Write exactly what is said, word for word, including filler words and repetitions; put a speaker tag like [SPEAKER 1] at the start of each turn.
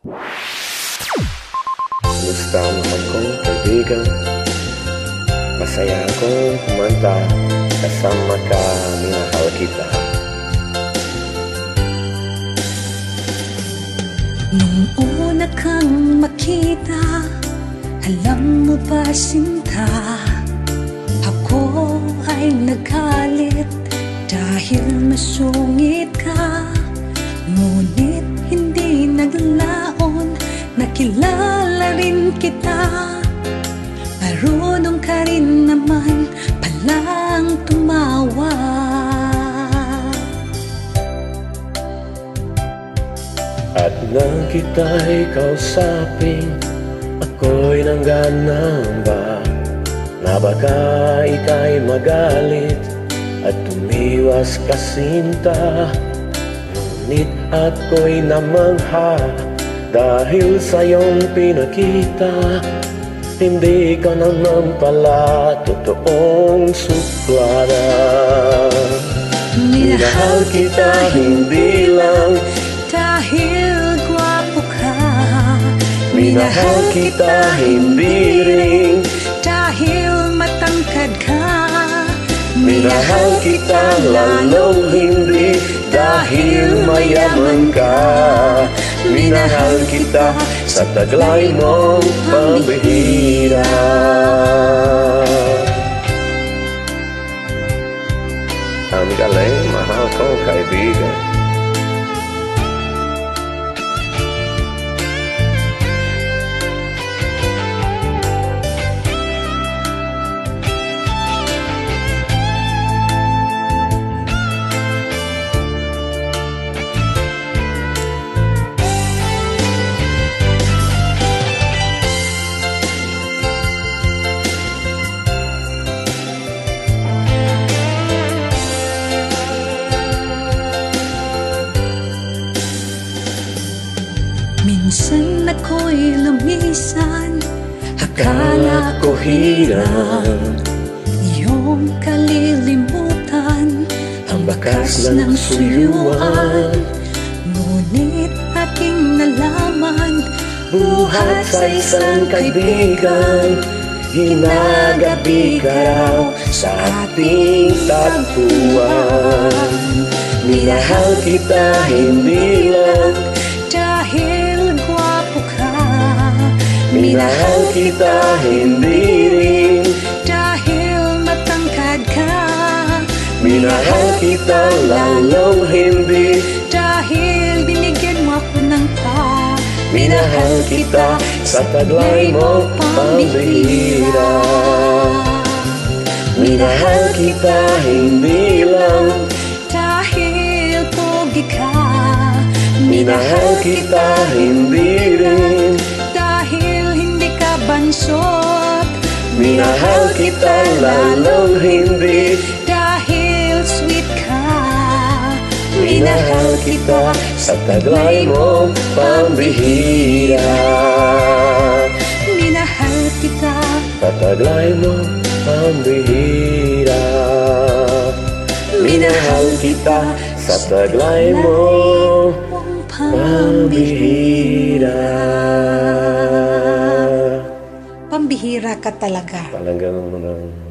[SPEAKER 1] Kumusta naman kong kaibigan? Masaya akong kumanta kasama ka, minahal kita.
[SPEAKER 2] Nung una kang makita, alam mo ba sinta, ako ay nagalit dahil masungit ka. Ngunit hindi naglaon, nakilala rin kita. Marunong ka rin naman palang tumawa.
[SPEAKER 1] At nang kita'y kausapin, ako'y nanggangamba na baka ika'y magalit at tumiwas ka sinta. Ngunit ako'y namangha dahil sa iyong pinakita, hindi ka naman pala totoong suplada. Minahal kita hindi lang
[SPEAKER 2] dahil gwapo ka,
[SPEAKER 1] minahal kita hindi rin
[SPEAKER 2] dahil matangkad ka.
[SPEAKER 1] Minahal kita lalong hindi dahil mayaman ka. Minahal kita sa taglay mong pambihira. Ang galing, mahal kong kaibigan.
[SPEAKER 2] Minsan ako'y lumisan,
[SPEAKER 1] akala ko hirap
[SPEAKER 2] iyong kalilimutan
[SPEAKER 1] ang bakas ng suyuan.
[SPEAKER 2] Ngunit aking nalaman,
[SPEAKER 1] buhat sa isang kaibigan, ginagabi ka raw sa ating tagpuan. Minahal kita hindi lang
[SPEAKER 2] dahil gwapo ka,
[SPEAKER 1] minahal kita hindi rin
[SPEAKER 2] dahil matangkad ka.
[SPEAKER 1] Minahal kita lalong hindi
[SPEAKER 2] dahil binigyan mo ako ng pa.
[SPEAKER 1] minahal kita sa taglay mo pambihira. Minahal kita hindi lang
[SPEAKER 2] dahil pogi ka,
[SPEAKER 1] minahal kita hindi rin
[SPEAKER 2] dahil hindi ka bansot.
[SPEAKER 1] minahal kita lalong hindi
[SPEAKER 2] dahil sweet ka.
[SPEAKER 1] minahal kita sa taglay mo pambihira.
[SPEAKER 2] Minahal kita
[SPEAKER 1] Sa taglay mo pambihira. Minahal kita sa taglay mo pambihira.
[SPEAKER 2] Pambihira ka talaga.
[SPEAKER 1] Talagang